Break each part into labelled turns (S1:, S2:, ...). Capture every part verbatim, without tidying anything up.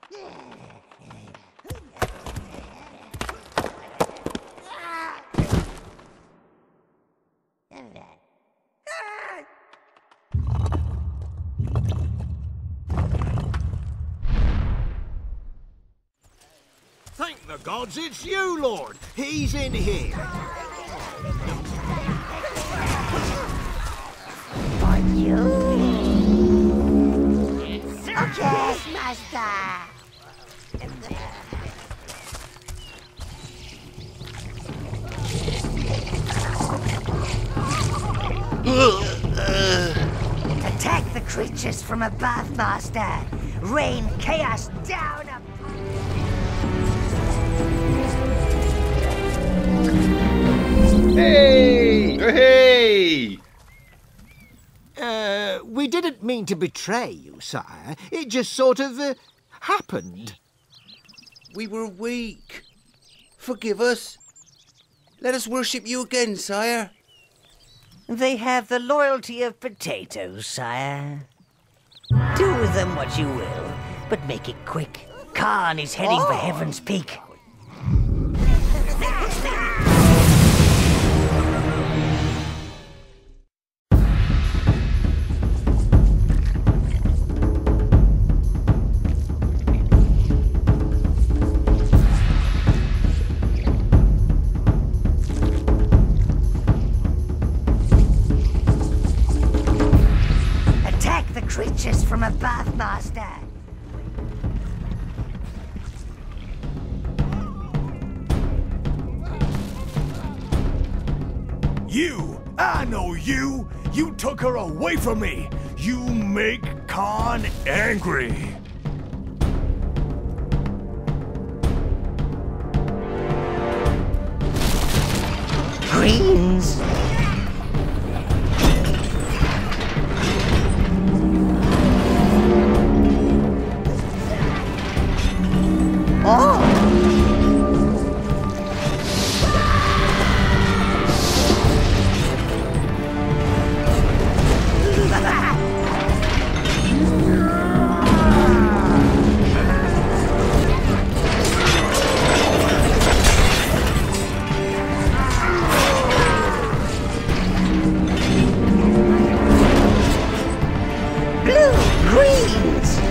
S1: Thank the gods it's you, Lord. He's in here.
S2: On you. Yes, master. Attack the creatures from above, master. Rain chaos down upon.
S3: Hey! Hey!
S1: Uh, we didn't mean to betray you, sire. It just sort of, uh, happened.
S3: We were weak. Forgive us. Let us worship you again, sire.
S2: They have the loyalty of potatoes, sire. Do with them what you will, but make it quick. Kahn is heading oh. for Heaven's Peak. Creatures from above, master.
S4: You! I know you! You took her away from me! You make Kahn angry!
S2: Greens! Oh! Blue, greens!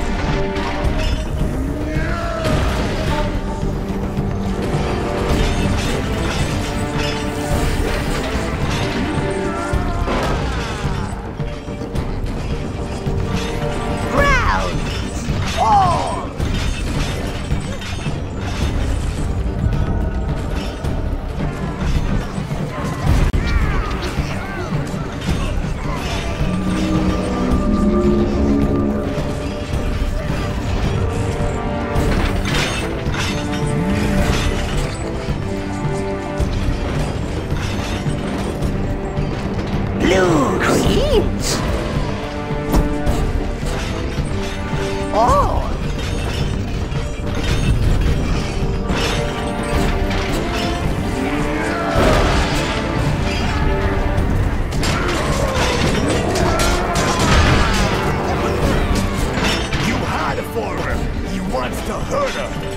S2: Blue greens? Oh!
S4: You hide for her! He wants to hurt her!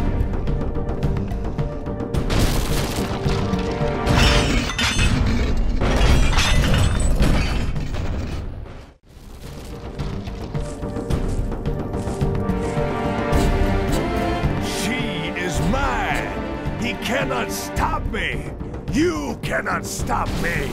S4: He cannot stop me! You cannot stop me!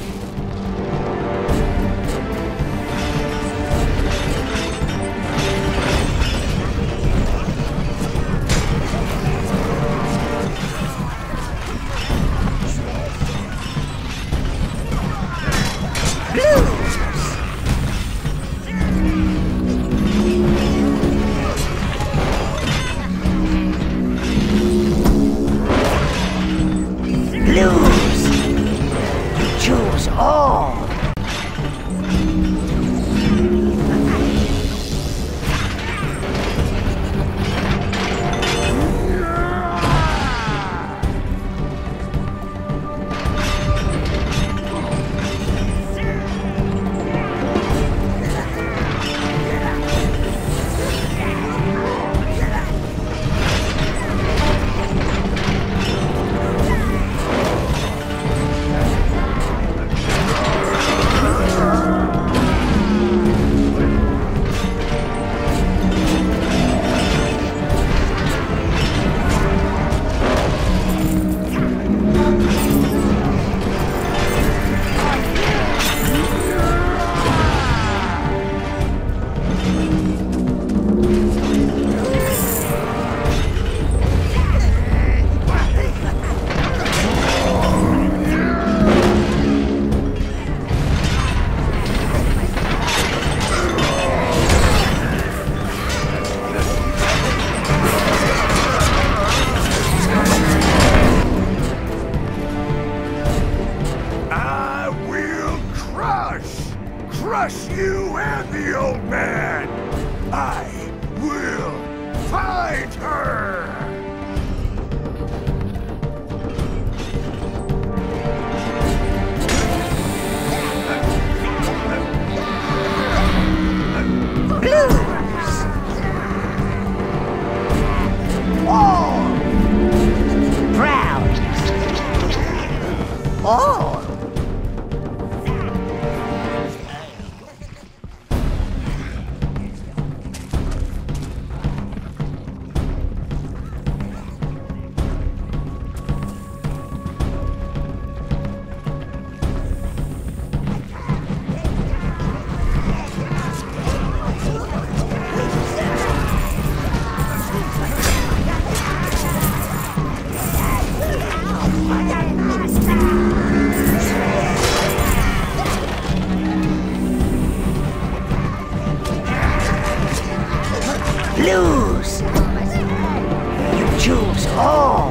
S2: Blues! You choose all!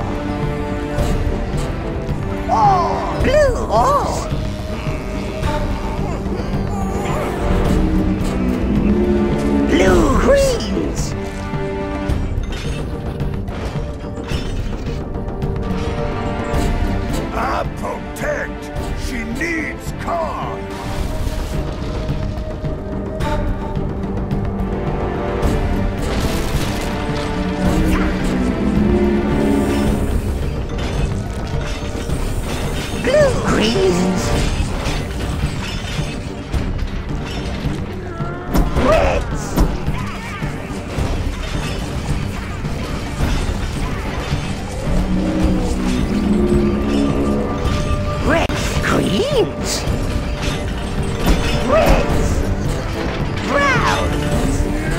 S2: All! Blues! All! Blue! Greens!
S4: I protect. She needs Kahn.
S2: Blue! Greens! Reds! Reds! Greens! Reds! Browns!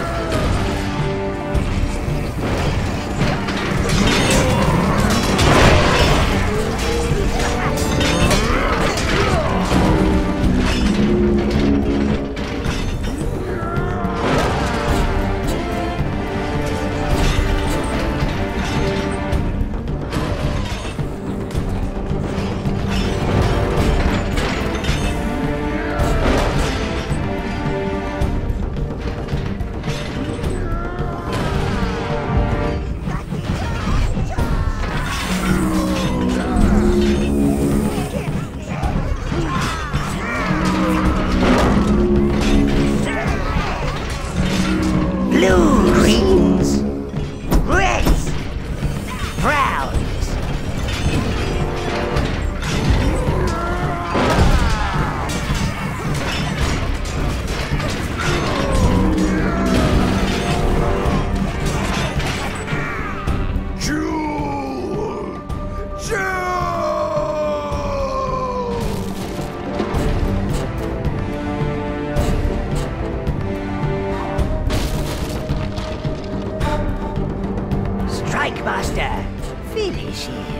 S2: Blue, greens, reds, browns.
S4: Jewel! Jewel!
S2: Strike Master, finish him.